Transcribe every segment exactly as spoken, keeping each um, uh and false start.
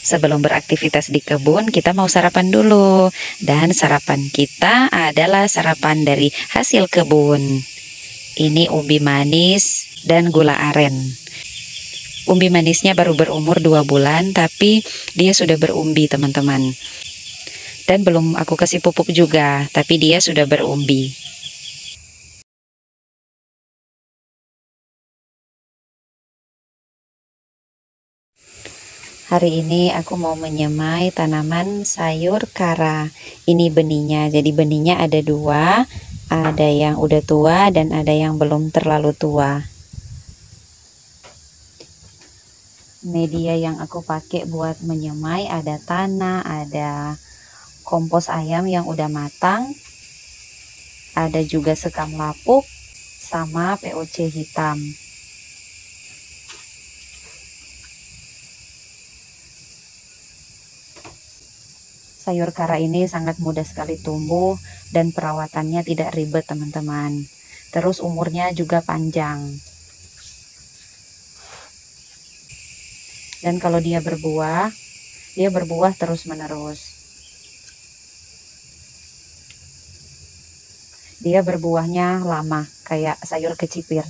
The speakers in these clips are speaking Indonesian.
Sebelum beraktivitas di kebun, kita mau sarapan dulu. Dan sarapan kita adalah sarapan dari hasil kebun. Ini umbi manis dan gula aren. Umbi manisnya baru berumur dua bulan, tapi dia sudah berumbi, teman-teman. Dan belum aku kasih pupuk juga, tapi dia sudah berumbi. Hari ini aku mau menyemai tanaman sayur kara. Ini benihnya, jadi benihnya ada dua, ada yang udah tua dan ada yang belum terlalu tua. Media yang aku pakai buat menyemai ada tanah, ada kompos ayam yang udah matang, ada juga sekam lapuk, sama P O C hitam. Sayur kara ini sangat mudah sekali tumbuh dan perawatannya tidak ribet, teman-teman. Terus umurnya juga panjang. Dan kalau dia berbuah, dia berbuah terus-menerus. Dia berbuahnya lama, kayak sayur kecipir.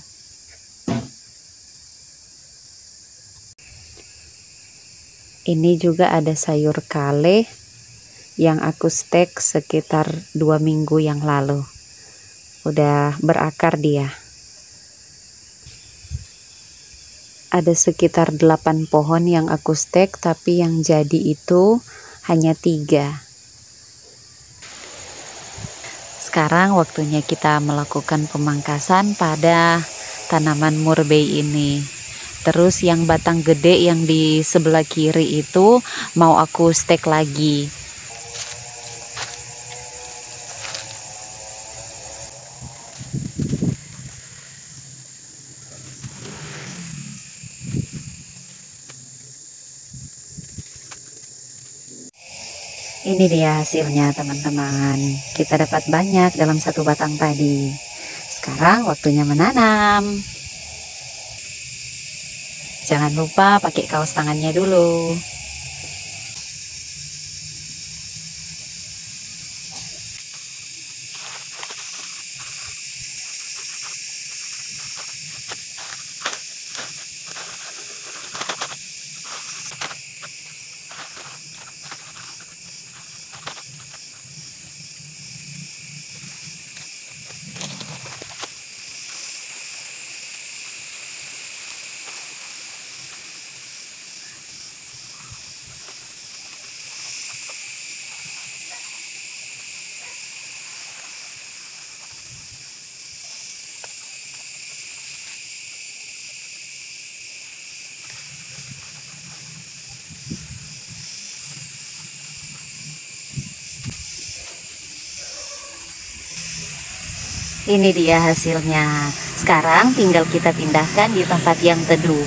Ini juga ada sayur kale yang aku stek sekitar dua minggu yang lalu. Udah berakar dia. Ada sekitar delapan pohon yang aku stek, tapi yang jadi itu hanya tiga. Sekarang waktunya kita melakukan pemangkasan pada tanaman murbei ini. Terus yang batang gede yang di sebelah kiri itu mau aku stek lagi. Ini dia hasilnya, teman-teman. Kita dapat banyak dalam satu batang tadi. Sekarang waktunya menanam. Jangan lupa pakai kaos tangannya dulu. Ini dia hasilnya. Sekarang tinggal kita pindahkan di tempat yang teduh.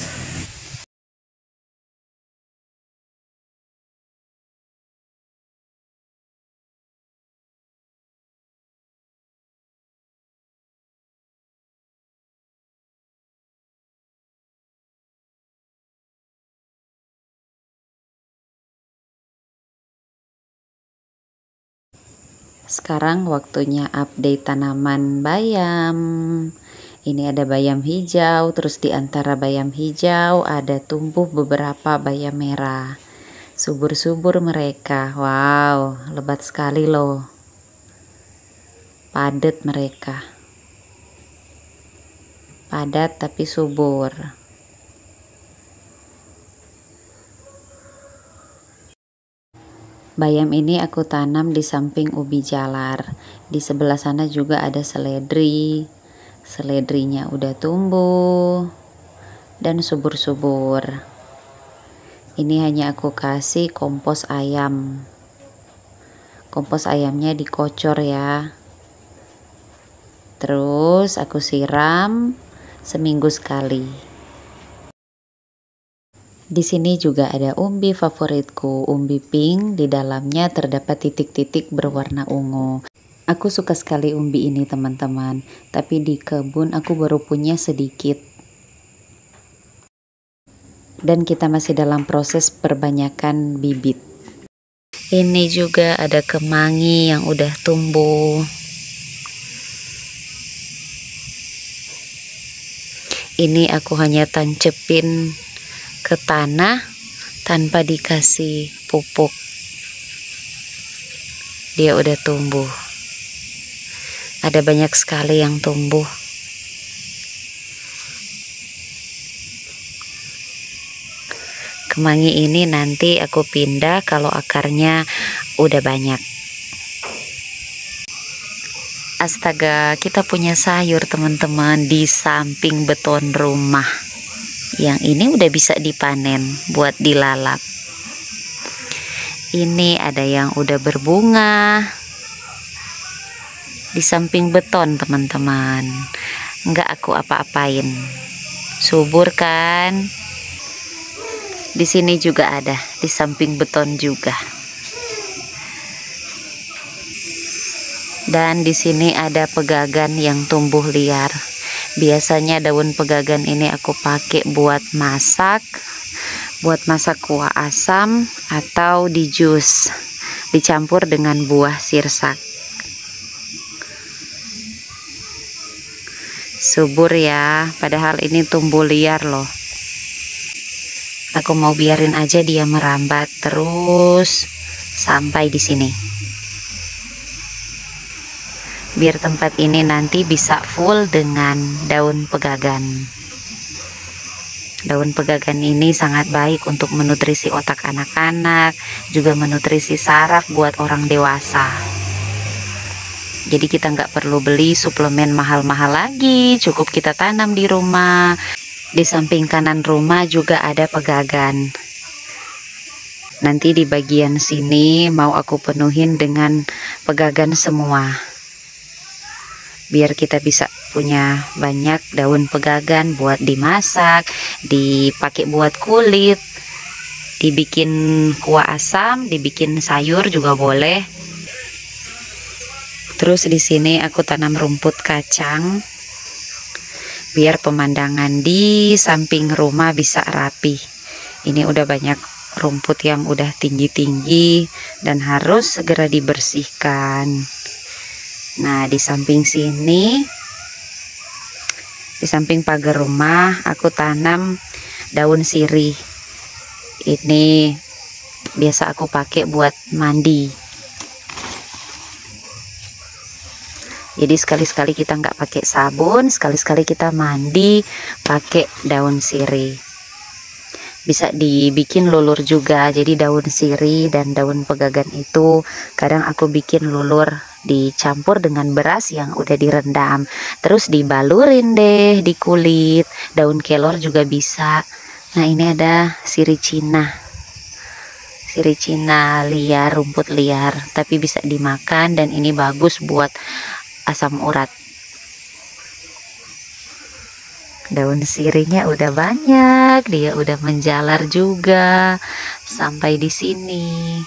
Sekarang waktunya update tanaman bayam. Ini ada bayam hijau, terus di antara bayam hijau ada tumbuh beberapa bayam merah. Subur-subur mereka. Wow, lebat sekali loh. Padat mereka. Padat tapi subur. Bayam ini aku tanam di samping ubi jalar. Di sebelah sana juga ada seledri. Seledrinya udah tumbuh dan subur-subur. Ini hanya aku kasih kompos ayam. Kompos ayamnya dikocor ya. Terus aku siram seminggu sekali. Di sini juga ada umbi favoritku, umbi pink. Di dalamnya terdapat titik-titik berwarna ungu. Aku suka sekali umbi ini, teman-teman. Tapi di kebun aku baru punya sedikit. dan kita masih dalam proses perbanyakan bibit. Ini juga ada kemangi yang udah tumbuh. Ini aku hanya tancepin ke tanah tanpa dikasih pupuk. Dia udah tumbuh. Ada banyak sekali yang tumbuh. Kemangi ini nanti aku pindah kalau akarnya udah banyak. Astaga, kita punya sayur teman-teman di samping beton rumah. Yang ini udah bisa dipanen buat dilalap. Ini ada yang udah berbunga di samping beton teman-teman. Nggak aku apa-apain. Subur kan? Di sini juga ada, di samping beton juga. Dan di sini ada pegagan yang tumbuh liar. Biasanya daun pegagan ini aku pakai buat masak, buat masak kuah asam atau di jus, dicampur dengan buah sirsak. Subur ya, padahal ini tumbuh liar loh. Aku mau biarin aja dia merambat terus sampai di sini. Biar tempat ini nanti bisa full dengan daun pegagan. Daun pegagan ini sangat baik untuk menutrisi otak anak-anak, juga menutrisi saraf buat orang dewasa. Jadi kita nggak perlu beli suplemen mahal-mahal lagi, cukup kita tanam di rumah. Di samping kanan rumah juga ada pegagan. Nanti di bagian sini mau aku penuhin dengan pegagan semua. Biar kita bisa punya banyak daun pegagan buat dimasak, dipakai buat kulit, dibikin kuah asam, dibikin sayur juga boleh. Terus di sini aku tanam rumput kacang. Biar pemandangan di samping rumah bisa rapi. Ini udah banyak rumput yang udah tinggi-tinggi dan harus segera dibersihkan. Nah, di samping sini, di samping pagar rumah, aku tanam daun sirih. Ini biasa aku pakai buat mandi. Jadi sekali-sekali kita nggak pakai sabun, sekali-sekali kita mandi pakai daun sirih. Bisa dibikin lulur juga. Jadi daun sirih dan daun pegagan itu kadang aku bikin lulur dicampur dengan beras yang udah direndam. Terus dibalurin deh di kulit. Daun kelor juga bisa. Nah, ini ada sirih Cina. Sirih Cina liar, rumput liar, tapi bisa dimakan dan ini bagus buat asam urat. Daun sirihnya udah banyak, dia udah menjalar juga sampai di sini.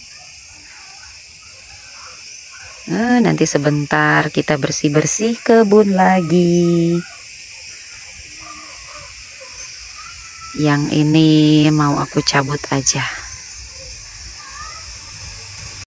Nah, nanti sebentar kita bersih-bersih kebun lagi. Yang ini mau aku cabut aja.